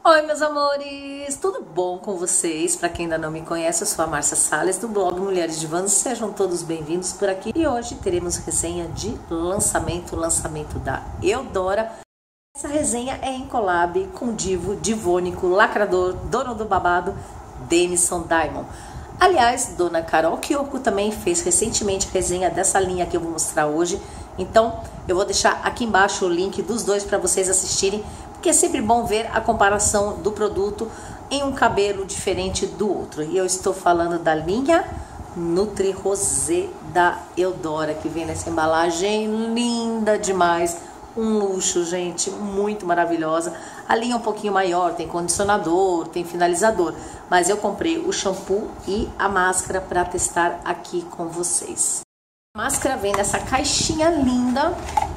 Oi, meus amores, tudo bom com vocês? Para quem ainda não me conhece, eu sou a Márcia Salles do blog Mulheres de Vans. Sejam todos bem-vindos por aqui. E hoje teremos resenha de lançamento da Eudora. Essa resenha é em collab com o divo, divônico, lacrador, dono do babado, Denison Diamond. Aliás, dona Carol Kyoko também fez recentemente resenha dessa linha que eu vou mostrar hoje. Então, eu vou deixar aqui embaixo o link dos dois para vocês assistirem, porque é sempre bom ver a comparação do produto em um cabelo diferente do outro. E eu estou falando da linha Nutri Rosé da Eudora, que vem nessa embalagem linda demais. Um luxo, gente, muito maravilhosa. A linha é um pouquinho maior, tem condicionador, tem finalizador. Mas eu comprei o shampoo e a máscara para testar aqui com vocês. A máscara vem nessa caixinha linda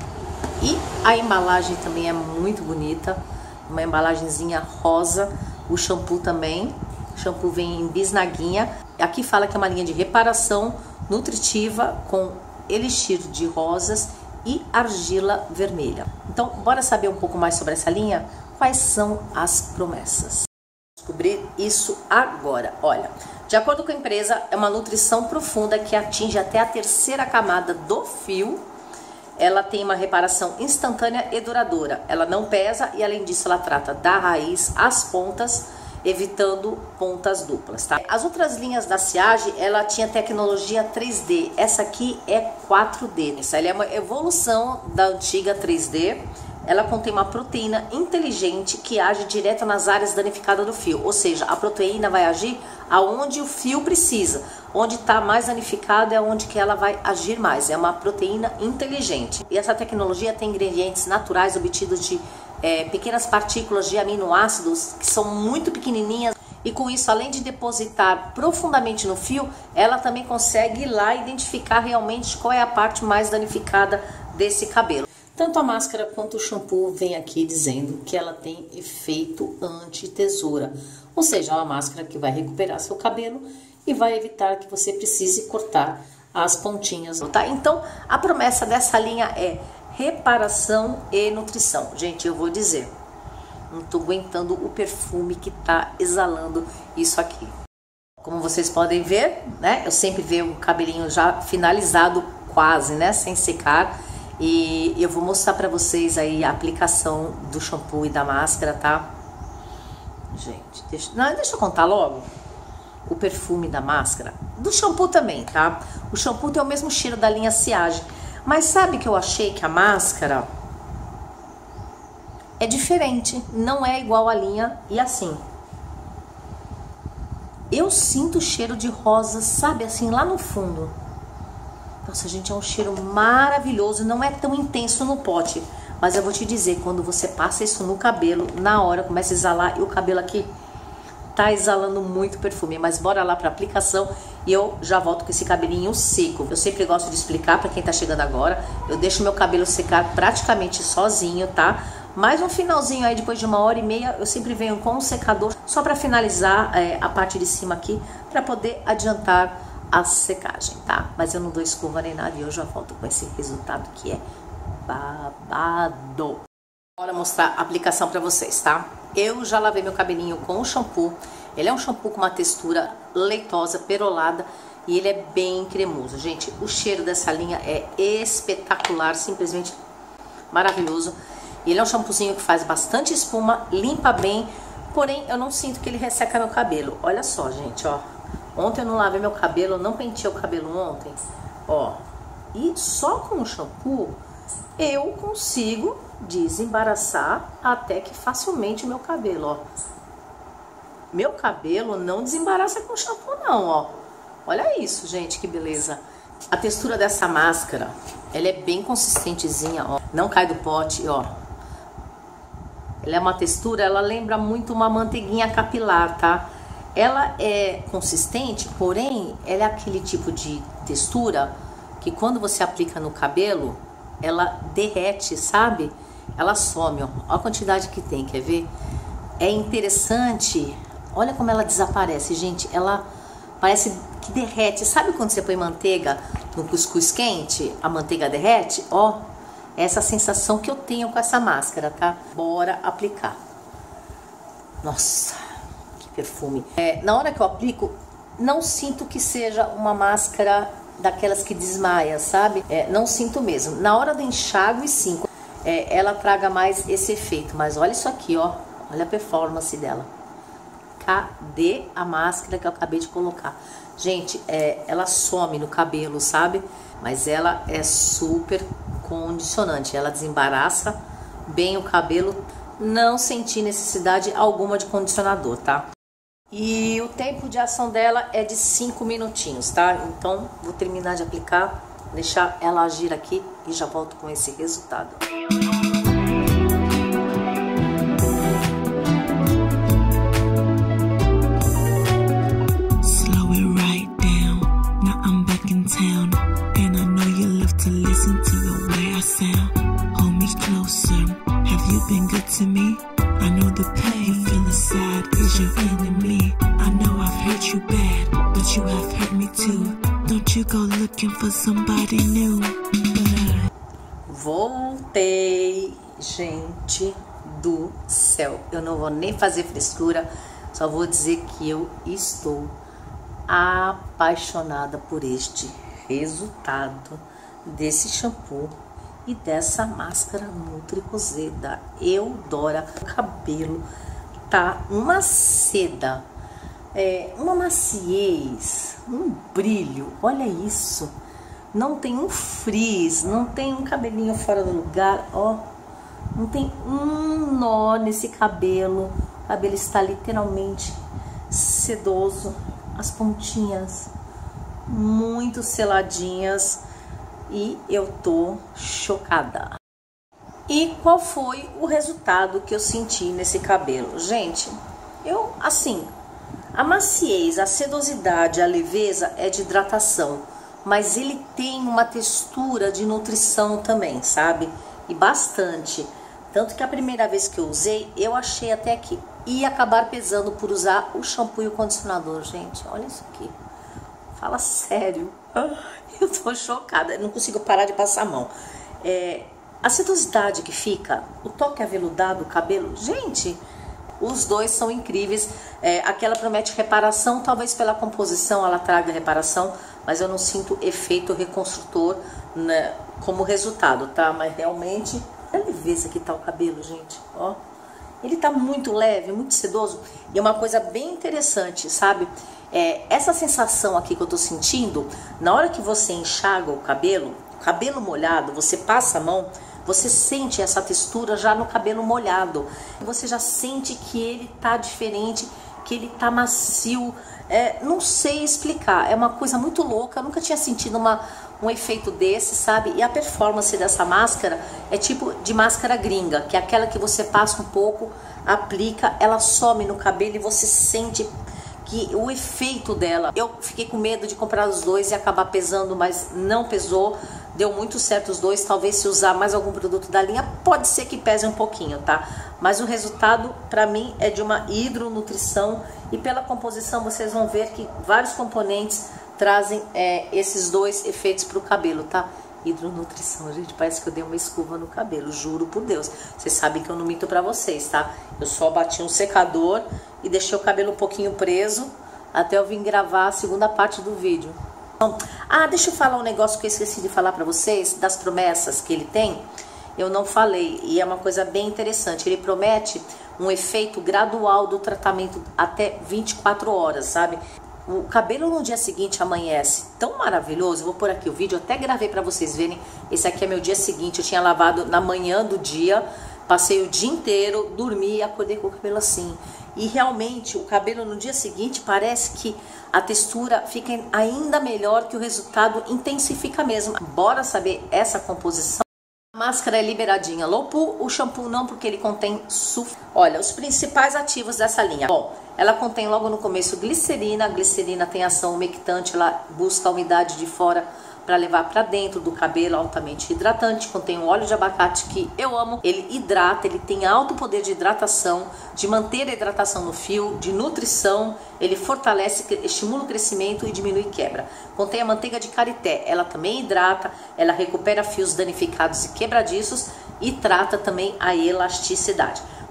e a embalagem também é muito bonita. Uma embalagenzinha rosa. O shampoo também. O shampoo vem em bisnaguinha. Aqui fala que é uma linha de reparação nutritiva com elixir de rosas e argila vermelha. Então, bora saber um pouco mais sobre essa linha? Quais são as promessas? Descobrir isso agora. Olha, de acordo com a empresa, é uma nutrição profunda que atinge até a terceira camada do fio. Ela tem uma reparação instantânea e duradoura. Ela não pesa e, além disso, ela trata da raiz às pontas, evitando pontas duplas, tá? As outras linhas da Siage, ela tinha tecnologia 3D. Essa aqui é 4D. Essa é uma evolução da antiga 3D. Ela contém uma proteína inteligente que age direto nas áreas danificadas do fio. Ou seja, a proteína vai agir aonde o fio precisa. Onde está mais danificado é onde que ela vai agir mais. É uma proteína inteligente. E essa tecnologia tem ingredientes naturais obtidos de pequenas partículas de aminoácidos que são muito pequenininhas. E com isso, além de depositar profundamente no fio, ela também consegue ir lá identificar realmente qual é a parte mais danificada desse cabelo. Tanto a máscara quanto o shampoo vem aqui dizendo que ela tem efeito anti-tesoura. Ou seja, é uma máscara que vai recuperar seu cabelo e vai evitar que você precise cortar as pontinhas, tá? Então, a promessa dessa linha é reparação e nutrição. Gente, eu vou dizer, não tô aguentando o perfume que tá exalando isso aqui. Como vocês podem ver, né? Eu sempre vejo o cabelinho já finalizado quase, né? Sem secar. E eu vou mostrar pra vocês aí a aplicação do shampoo e da máscara, tá? Gente, deixa eu contar logo o perfume da máscara. Do shampoo também, tá? O shampoo tem o mesmo cheiro da linha Siage. Mas sabe que eu achei que a máscara é diferente, não é igual a linha e assim. Eu sinto o cheiro de rosa, sabe, assim, lá no fundo. Nossa, gente, é um cheiro maravilhoso, não é tão intenso no pote. Mas eu vou te dizer, quando você passa isso no cabelo, na hora começa a exalar e o cabelo aqui tá exalando muito perfume. Mas bora lá pra aplicação e eu já volto com esse cabelinho seco. Eu sempre gosto de explicar pra quem tá chegando agora. Eu deixo meu cabelo secar praticamente sozinho, tá? Mas no finalzinho aí, depois de 1h30, eu sempre venho com um secador só pra finalizar a parte de cima aqui, pra poder adiantar a secagem, tá? Mas eu não dou escova nem nada e eu já volto com esse resultado que é babado. Bora mostrar a aplicação pra vocês, tá? Eu já lavei meu cabelinho com o shampoo. Ele é um shampoo com uma textura leitosa, perolada e ele é bem cremoso. Gente, o cheiro dessa linha é espetacular, simplesmente maravilhoso. Ele é um shampoozinho que faz bastante espuma, limpa bem, porém eu não sinto que ele resseca meu cabelo. Olha só, gente, ó. Ontem eu não lavei meu cabelo, eu não penteei o cabelo ontem, ó. E só com o shampoo eu consigo desembaraçar até que facilmente o meu cabelo, ó. Meu cabelo não desembaraça com shampoo não, ó. Olha isso, gente, que beleza. A textura dessa máscara, ela é bem consistentezinha, ó. Não cai do pote, ó. Ela é uma textura, ela lembra muito uma manteiguinha capilar, tá? Ela é consistente, porém, ela é aquele tipo de textura que quando você aplica no cabelo, ela derrete, sabe? Ela some, ó. Olha a quantidade que tem, quer ver? É interessante, olha como ela desaparece, gente. Ela parece que derrete. Sabe quando você põe manteiga no cuscuz quente? A manteiga derrete? Ó, essa sensação que eu tenho com essa máscara, tá? Bora aplicar. Nossa, que perfume. Na hora que eu aplico, não sinto que seja uma máscara daquelas que desmaia, sabe? Não sinto mesmo. Na hora do enxágue, sim, ela traga mais esse efeito. Mas olha isso aqui, ó. Olha a performance dela. Cadê a máscara que eu acabei de colocar? Gente, ela some no cabelo, sabe? Mas ela é super condicionante. Ela desembaraça bem o cabelo. Não senti necessidade alguma de condicionador, tá? E o tempo de ação dela é de 5 minutinhos, tá? Então, vou terminar de aplicar, deixar ela agir aqui e já volto com esse resultado. Slow it right down, now I'm back in town, and I know you love to listen to the way I sound. Hold me closer, have you been good to me? I know the pain, feeling sad is your enemy. I know I've hurt you bad, but you have hurt me too. Don't you go looking for somebody new. Voltei, gente do céu. Eu não vou nem fazer frescura, só vou dizer que eu estou apaixonada por este resultado desse shampoo e dessa máscara Nutricosé da Eudora. O cabelo tá uma seda, uma maciez, um brilho, olha isso. Não tem um frizz, não tem um cabelinho fora do lugar, ó. Não tem um nó nesse cabelo. O cabelo está literalmente sedoso. As pontinhas muito seladinhas. E eu tô chocada. E qual foi o resultado que eu senti nesse cabelo? Gente, a maciez, a sedosidade, a leveza é de hidratação, mas ele tem uma textura de nutrição também, sabe? E bastante. Tanto que a primeira vez que eu usei, eu achei até que ia acabar pesando por usar o shampoo e o condicionador. Gente, olha isso aqui. Fala sério. Eu tô chocada, eu não consigo parar de passar a mão. A sedosidade que fica, o toque aveludado do cabelo, gente, os dois são incríveis. Aquela promete reparação, talvez pela composição ela traga reparação, mas eu não sinto efeito reconstrutor, né, como resultado, tá? Mas realmente, olha a leveza que tá o cabelo, gente, ó. Ele tá muito leve, muito sedoso, e é uma coisa bem interessante, sabe? Essa sensação aqui que eu tô sentindo, na hora que você enxaga o cabelo molhado, você passa a mão, você sente essa textura já no cabelo molhado. Você já sente que ele tá diferente, que ele tá macio. Não sei explicar, é uma coisa muito louca, eu nunca tinha sentido um efeito desse, sabe? E a performance dessa máscara é tipo de máscara gringa, que é aquela que você passa um pouco, aplica, ela some no cabelo e você sente que o efeito dela. Eu fiquei com medo de comprar os dois e acabar pesando, mas não pesou. Deu muito certo os dois. Talvez se usar mais algum produto da linha, pode ser que pese um pouquinho, tá? Mas o resultado, pra mim, é de uma hidronutrição. E pela composição, vocês vão ver que vários componentes trazem esses dois efeitos pro cabelo, tá? Hidronutrição, gente, parece que eu dei uma escova no cabelo, juro por Deus. Vocês sabem que eu não minto pra vocês, tá? Eu só bati um secador e deixei o cabelo um pouquinho preso até eu vir gravar a segunda parte do vídeo. Então, deixa eu falar um negócio que eu esqueci de falar pra vocês, das promessas que ele tem. Eu não falei, e é uma coisa bem interessante. Ele promete um efeito gradual do tratamento até 24 horas, sabe? O cabelo no dia seguinte amanhece tão maravilhoso. Eu vou pôr aqui o vídeo, eu até gravei pra vocês verem. Esse aqui é meu dia seguinte, eu tinha lavado na manhã do dia, passei o dia inteiro, dormi e acordei com o cabelo assim. E realmente o cabelo no dia seguinte parece que a textura fica ainda melhor, que o resultado intensifica mesmo. Bora saber essa composição? A máscara é liberadinha low poo, o shampoo não, porque ele contém sulfuro. Olha, os principais ativos dessa linha. Bom, ela contém logo no começo glicerina. A glicerina tem ação umectante, ela busca a umidade de fora para levar para dentro do cabelo, altamente hidratante. Contém um óleo de abacate que eu amo. Ele hidrata, ele tem alto poder de hidratação, de manter a hidratação no fio, de nutrição. Ele fortalece, estimula o crescimento e diminui quebra. Contém a manteiga de karité, ela também hidrata, ela recupera fios danificados e quebradiços e trata também a elasticidade.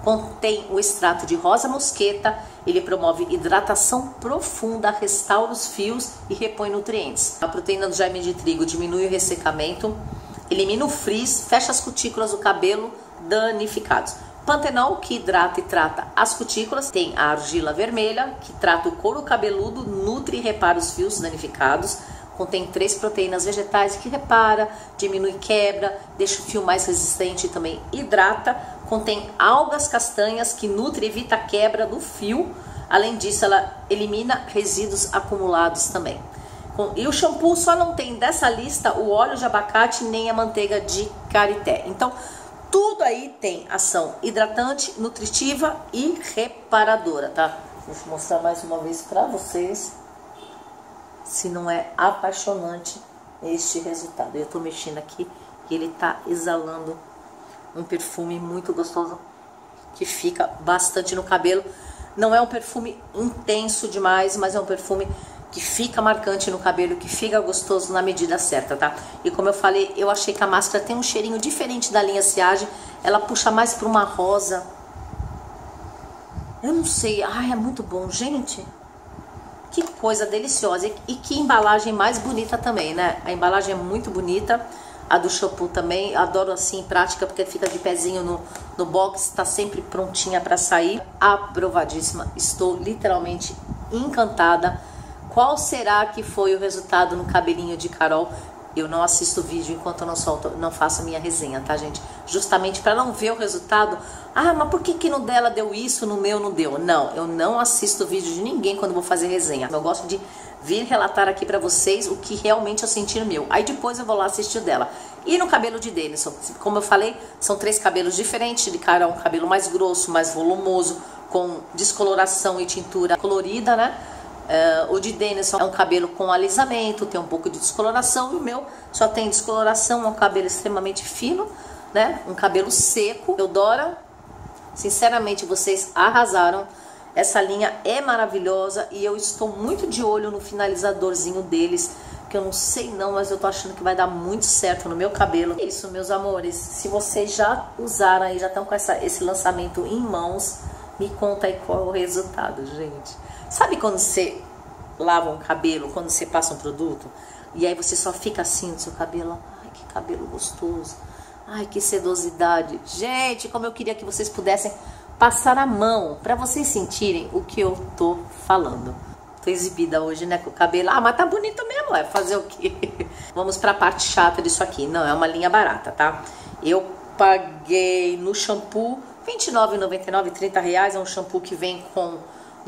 Contém o extrato de rosa mosqueta, ele promove hidratação profunda, restaura os fios e repõe nutrientes. A proteína do germe de trigo diminui o ressecamento, elimina o frizz, fecha as cutículas do cabelo danificados. Pantenol, que hidrata e trata as cutículas. Tem a argila vermelha, que trata o couro cabeludo, nutre e repara os fios danificados. Contém 3 proteínas vegetais, que repara, diminui quebra, deixa o fio mais resistente e também hidrata. Contém algas castanhas, que nutre e evita a quebra do fio. Além disso, ela elimina resíduos acumulados também. E o shampoo só não tem dessa lista o óleo de abacate nem a manteiga de karité. Então, tudo aí tem ação hidratante, nutritiva e reparadora, tá? Deixa eu mostrar mais uma vez pra vocês se não é apaixonante este resultado. Eu tô mexendo aqui e ele tá exalando um perfume muito gostoso que fica bastante no cabelo. Não é um perfume intenso demais, mas é um perfume que fica marcante no cabelo, que fica gostoso na medida certa, tá? E como eu falei, eu achei que a máscara tem um cheirinho diferente da linha Siage. Ela puxa mais para uma rosa. Eu não sei. Ai, é muito bom, gente. Que coisa deliciosa. E que embalagem mais bonita também, né? A embalagem é muito bonita. A do shampoo também. Adoro assim, prática, porque fica de pezinho no box. Tá sempre prontinha para sair. Aprovadíssima. Estou literalmente encantada. Qual será que foi o resultado no cabelinho de Carol? Eu não assisto o vídeo enquanto eu não faço a minha resenha, tá, gente? Justamente para não ver o resultado. Ah, mas por que no dela deu isso, no meu não deu? Não, eu não assisto o vídeo de ninguém quando vou fazer resenha. Eu gosto de vir relatar aqui para vocês o que realmente eu senti no meu. Aí depois eu vou lá assistir o dela. E no cabelo de Denison, como eu falei, são 3 cabelos diferentes. De Carol, um cabelo mais grosso, mais volumoso, com descoloração e tintura colorida, né? O de Denison é um cabelo com alisamento, tem um pouco de descoloração, e o meu só tem descoloração, é um cabelo extremamente fino, né? Um cabelo seco. Eudora, sinceramente, vocês arrasaram. Essa linha é maravilhosa e eu estou muito de olho no finalizadorzinho deles, que eu não sei não, mas eu tô achando que vai dar muito certo no meu cabelo. É isso, meus amores. Se vocês já usaram aí, já estão com esse lançamento em mãos, me conta aí qual é o resultado, gente. Sabe quando você lava um cabelo, quando você passa um produto, e aí você só fica assim no seu cabelo? Ai, que cabelo gostoso. Ai, que sedosidade. Gente, como eu queria que vocês pudessem passar a mão, pra vocês sentirem o que eu tô falando. Tô exibida hoje, né, com o cabelo. Ah, mas tá bonito mesmo, é fazer o quê? Vamos pra parte chata disso aqui. Não, é uma linha barata, tá? Eu paguei no shampoo R$29,99, R$30. É um shampoo que vem com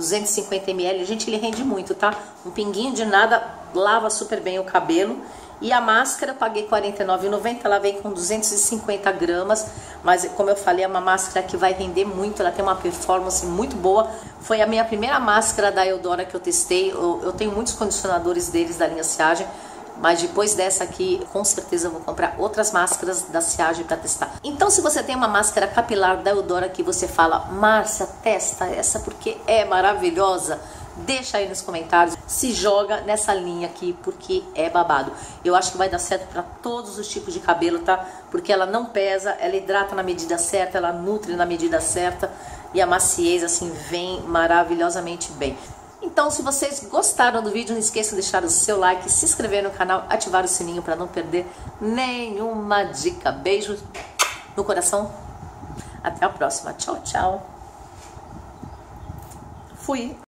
250 ml, gente, ele rende muito, tá? Um pinguinho de nada lava super bem o cabelo. E a máscara eu paguei R$49,90, ela vem com 250 gramas, mas como eu falei, é uma máscara que vai render muito, ela tem uma performance muito boa. Foi a minha primeira máscara da Eudora que eu testei. Eu tenho muitos condicionadores deles da linha Siage, mas depois dessa aqui, com certeza eu vou comprar outras máscaras da Siage para testar. Então, se você tem uma máscara capilar da Eudora que você fala, Márcia, testa essa porque é maravilhosa, deixa aí nos comentários. Se joga nessa linha aqui porque é babado. Eu acho que vai dar certo para todos os tipos de cabelo, tá? Porque ela não pesa, ela hidrata na medida certa, ela nutre na medida certa e a maciez assim vem maravilhosamente bem. Então, se vocês gostaram do vídeo, não esqueçam de deixar o seu like, se inscrever no canal, ativar o sininho para não perder nenhuma dica. Beijo no coração. Até a próxima. Tchau, tchau. Fui.